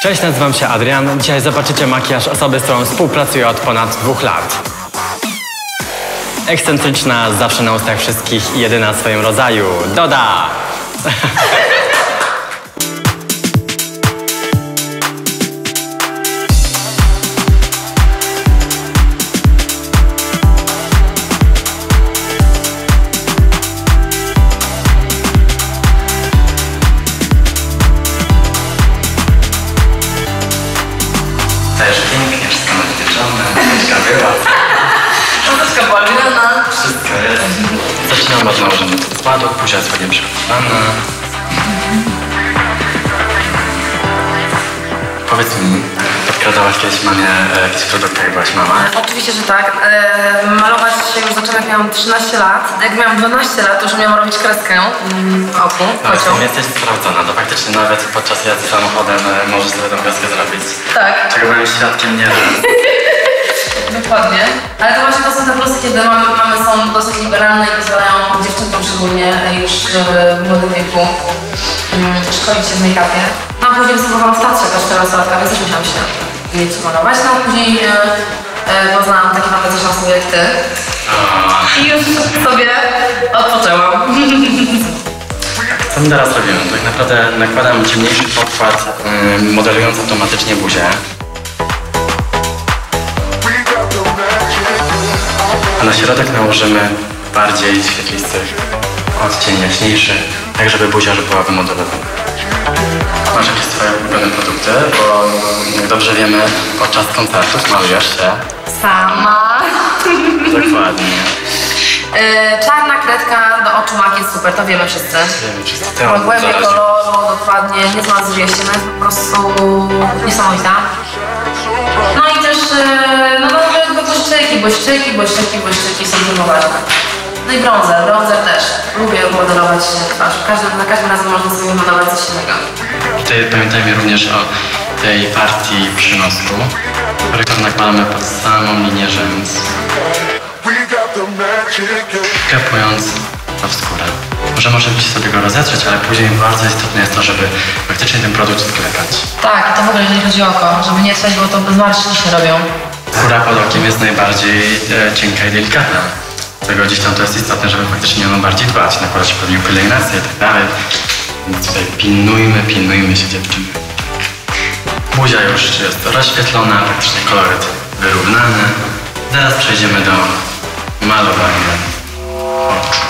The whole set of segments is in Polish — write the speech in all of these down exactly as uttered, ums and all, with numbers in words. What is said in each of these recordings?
Cześć, nazywam się Adrian. Dzisiaj zobaczycie makijaż osoby, z którą współpracuję od ponad dwóch lat. Ekscentryczna, zawsze na ustach wszystkich i jedyna w swoim rodzaju. Doda! Też pięknie, wszystko nawytyczone, wszystko była. Wszystko była grana. Wszystko jest. Zaczynamy od nałożenia do składu, buzia jest ładnie przygotowana. Powiedz mi, odkradałaś kiedyś mamie e, jakieś produkty, jak byłaś mama? Oczywiście, że tak. E, malować się już zaczęłam, jak miałam trzynaście lat. Jak miałam dwanaście lat, to już umiałam robić kreskę w oku, No, kocią. w jesteś sprawdzona, to faktycznie nawet podczas jazdy samochodem e, możesz sobie tą kreskę zrobić. Tak. Czego byłem świadkiem nie raz. Dokładnie. Ale to właśnie to są te plusy, kiedy mamy, mamy są dosyć liberalne i pozwalają dziewczynkom szczególnie już w młodym wieku um, szkolić się w make-upie. No a później występowałam w teatrze też czterolatka, więc też musiałam się mieć malować. No a później e, e, poznałam takie fantastyczne osoby jak ty. I już sobie odpoczęłam. Co my teraz robimy? Tak naprawdę nakładam ciemniejszy podkład yy, modelując automatycznie buzię. A na środek nałożymy bardziej świetlisty odcień jaśniejszy, tak żeby buzia była wymodelowana. Masz jakieś swoje ulubione produkty, bo jak dobrze wiemy, podczas koncertów malujesz się Sama. dokładnie. E, czarna kredka do oczu Maki jest super, to wiemy wszyscy. Wiemy wszyscy. Ma głębię koloru, dokładnie, nie zmazuje się, no jest po prostu niesamowita. No i też, e, no no błyszczyki, błyszczyki, błyszczyki, błyszczyki są bardzo ważne. No i bronzer, bronzer też. Lubię modelować twarz. Każdy, na każdym razem można sobie modelować coś innego. Tutaj pamiętajmy również o tej partii przynosku, który nakładamy pod samą linię rzęs, wklepując to w skórę. Możemy oczywiście sobie go rozetrzeć, ale później bardzo istotne jest to, żeby faktycznie ten produkt sklepać. Tak, i to w ogóle jeżeli chodzi o oko, żeby nie trzeć, bo to zmarszczki się robią. Skóra pod okiem jest najbardziej e, cienka i delikatna. Dlatego gdzieś tam to jest istotne, żeby faktycznie o nią bardziej dbać, nakładać pewnie pielęgnację i tak dalej. Więc tutaj pilnujmy, pilnujmy się dziewczyny. Buzia już jest rozświetlona, praktycznie koloryt wyrównany. Zaraz przejdziemy do malowania oczu.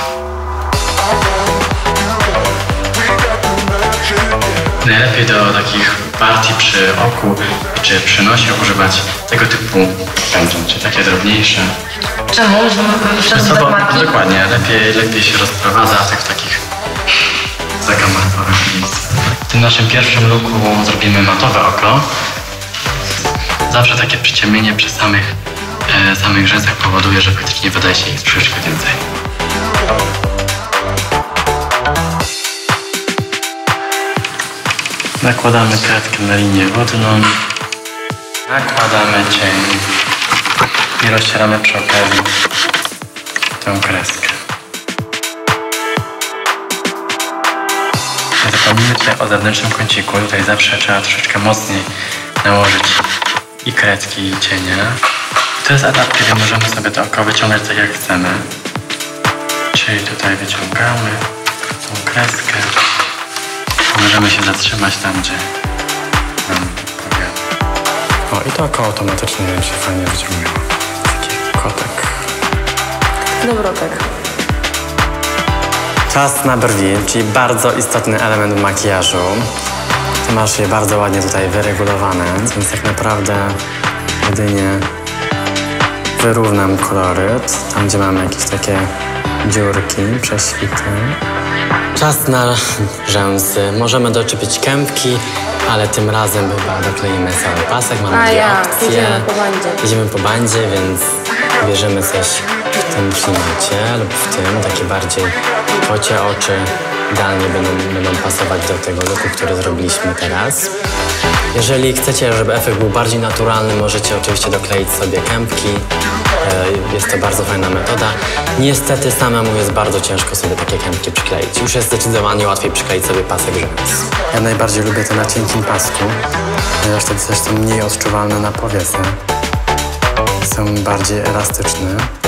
Najlepiej do takich partii przy oku czy przy nosie używać tego typu pędzle, czyli takie drobniejsze. Czemu? Żeby Sobą, marki? dokładnie, lepiej, lepiej się rozprowadza tych w takich zakamarkowych miejscach. W tym naszym pierwszym looku zrobimy matowe oko. Zawsze takie przyciemnienie przy samych, e, samych rzęsach powoduje, że faktycznie wydaje się ich troszeczkę więcej. Nakładamy kredkę na linię wodną. Nakładamy cień i rozcieramy przy okazji tę kreskę. Nie zapomnijmy tutaj o zewnętrznym kąciku. Tutaj zawsze trzeba troszeczkę mocniej nałożyć i kredki, i cienia. I to jest etap, kiedy możemy sobie to oko wyciągać tak jak chcemy. Czyli tutaj wyciągamy tą kreskę. Możemy się zatrzymać tam, gdzie nam powiada. O, i to oko automatycznie nam się fajnie wyciągnęło. Taki kotek. Dobrotek. Czas na brwi, czyli bardzo istotny element makijażu. Ty masz je bardzo ładnie tutaj wyregulowane, więc tak naprawdę jedynie wyrównam koloryt, tam gdzie mamy jakieś takie dziurki, prześwity. Czas na rzęsy. Możemy doczepić kępki, ale tym razem chyba dokleimy cały pasek. Mamy A dwie ja, opcje. jedziemy po bandzie. Jedziemy po bandzie, więc bierzemy coś w tym klimacie lub w tym, takie bardziej kocie oczy. Idealnie będą, będą pasować do tego looku, który zrobiliśmy teraz. Jeżeli chcecie, żeby efekt był bardziej naturalny, możecie oczywiście dokleić sobie kępki. Jest to bardzo fajna metoda. Niestety samemu jest bardzo ciężko sobie takie kępki przykleić. Już jest zdecydowanie łatwiej przykleić sobie pasek rzęs. Ja najbardziej lubię to na cienkim pasku, ponieważ wtedy też są mniej odczuwalne na powiece. Są bardziej elastyczne.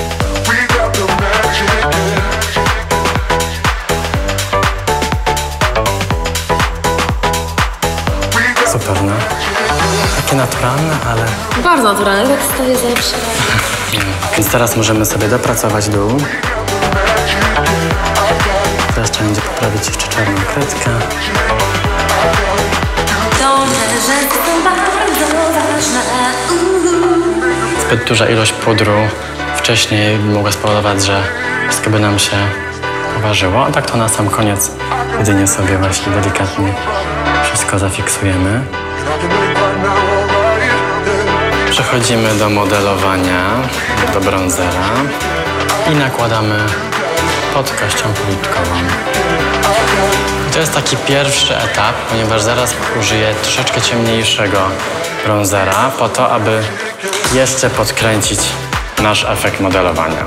Super, no. Takie naturalne, ale... Bardzo naturalne, tak staje zawsze. Więc teraz możemy sobie dopracować dół. Teraz trzeba będzie poprawić jeszcze czarną kredkę. Zbyt duża ilość pudru wcześniej mogła spowodować, że wszystko by nam się poważyło. A tak to na sam koniec jedynie sobie właśnie delikatnie wszystko zafiksujemy. Przechodzimy do modelowania, do bronzera i nakładamy pod kością policzkową. To jest taki pierwszy etap, ponieważ zaraz użyję troszeczkę ciemniejszego bronzera po to, aby jeszcze podkręcić nasz efekt modelowania.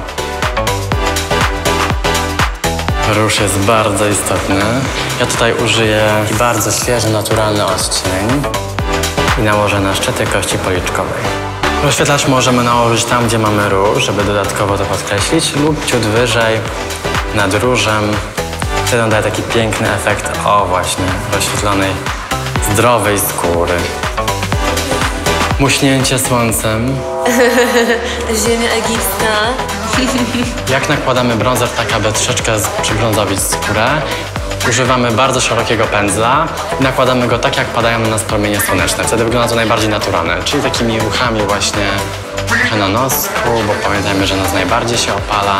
Róż jest bardzo istotny. Ja tutaj użyję bardzo świeży, naturalny odcień i nałożę na szczyty kości policzkowej. Rozświetlacz możemy nałożyć tam, gdzie mamy róż, żeby dodatkowo to podkreślić, lub ciut wyżej, nad różem. Wtedy on daje taki piękny efekt, o właśnie, rozświetlonej, zdrowej skóry. Muśnięcie słońcem. Ziemia egipska. Jak nakładamy bronzer tak, aby troszeczkę przybrązowić skórę, używamy bardzo szerokiego pędzla i nakładamy go tak, jak padają na nas promienie słoneczne. Wtedy wygląda to najbardziej naturalne, czyli takimi ruchami właśnie na nosku, bo pamiętajmy, że nos najbardziej się opala.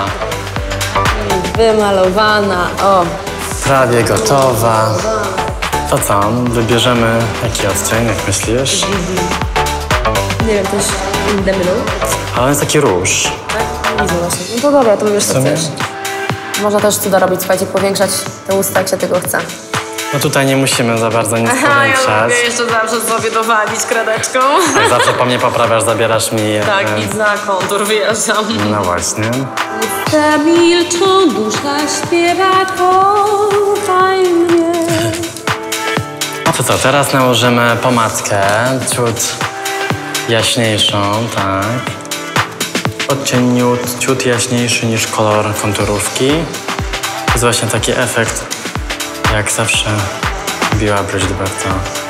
Wymalowana, o. Prawie gotowa. To co? Wybierzemy jaki odcień, jak myślisz? Nie wiem, coś in the middle. Ale on jest taki róż. Tak? Widzę właśnie. No to dobra, to wybierz co chcesz. Można też cuda robić, słuchajcie, powiększać te usta, jak się tego chce. No tutaj nie musimy za bardzo nic powiększać. Ja lubię jeszcze zawsze sobie dowalić kredeczką. Jak zawsze po mnie poprawiasz, zabierasz mi... Tak, e... i za kontur wyjeżdżam. No właśnie. Usta milczą, dusza śpiewa, to fajnie. No to co, teraz nałożymy pomadkę, ciut jaśniejszą, tak. Odcień ciut, ciut jaśniejszy niż kolor konturówki. To jest właśnie taki efekt, jak zawsze biła Bridgerton.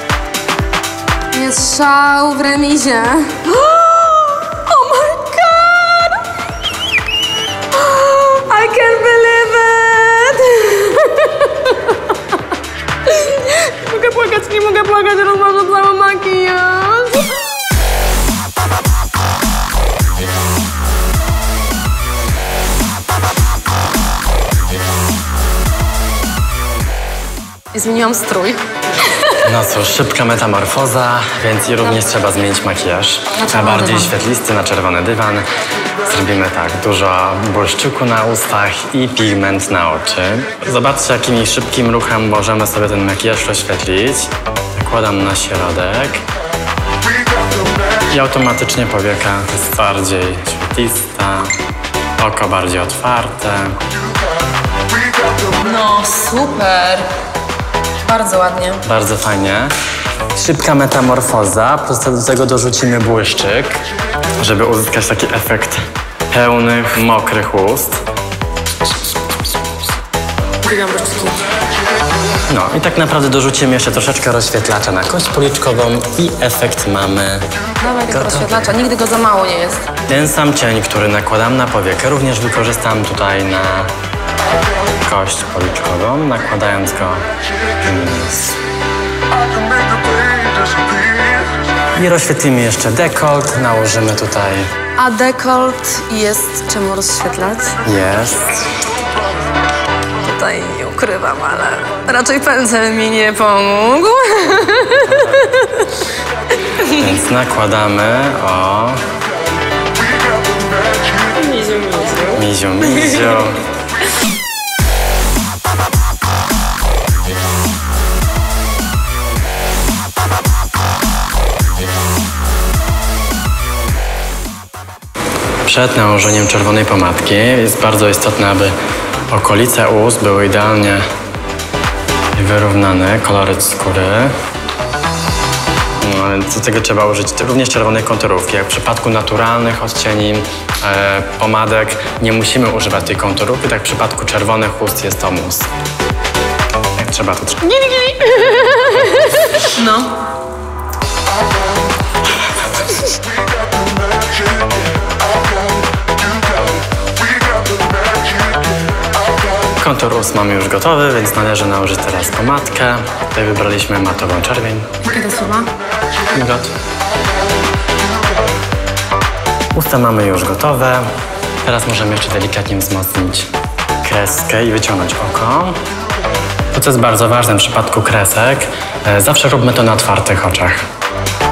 Jest szał w remizie. Oh my god! I can't believe it! Nie mogę płakać, nie mogę płakać, rozważam cały makijaż. Zmieniłam strój. No cóż, szybka metamorfoza, więc i również trzeba zmienić makijaż. Na bardziej świetlisty, na czerwony dywan. Zrobimy tak, dużo błyszczyku na ustach i pigment na oczy. Zobaczcie, jakim szybkim ruchem możemy sobie ten makijaż rozświetlić. Nakładam na środek. I automatycznie powieka jest bardziej świetlista, oko bardziej otwarte. No super. Bardzo ładnie. Bardzo fajnie. Szybka metamorfoza, po prostu do tego dorzucimy błyszczyk, żeby uzyskać taki efekt pełnych, mokrych ust. Uwielbiam błyszczyki. No i tak naprawdę dorzucimy jeszcze troszeczkę rozświetlacza na kość policzkową i efekt mamy Dawaj tego rozświetlacza, nigdy go za mało nie jest. Ten sam cień, który nakładam na powiekę, również wykorzystam tutaj na kość policzkową, nakładając go wniz. I rozświetlimy jeszcze dekolt, nałożymy tutaj... A dekolt jest czemu rozświetlać? Jest. Tutaj nie ukrywam, ale raczej pędzel mi nie pomógł. Więc nakładamy o... Miziu, miziu. Miziu, miziu. przed nałożeniem czerwonej pomadki jest bardzo istotne, aby okolice ust były idealnie wyrównane, koloryt skóry. No, ale do tego trzeba użyć również czerwonej konturówki. Jak w przypadku naturalnych odcieni e, pomadek nie musimy używać tej konturówki, tak w przypadku czerwonych ust jest to mus. Jak trzeba, to trzeba. No. Kontur ust mamy już gotowy, więc należy nałożyć teraz pomadkę. Tutaj wybraliśmy matową czerwień. Jakie to słowa? Got. Usta mamy już gotowe. Teraz możemy jeszcze delikatnie wzmocnić kreskę i wyciągnąć oko. To, co jest bardzo ważne w przypadku kresek, zawsze róbmy to na otwartych oczach.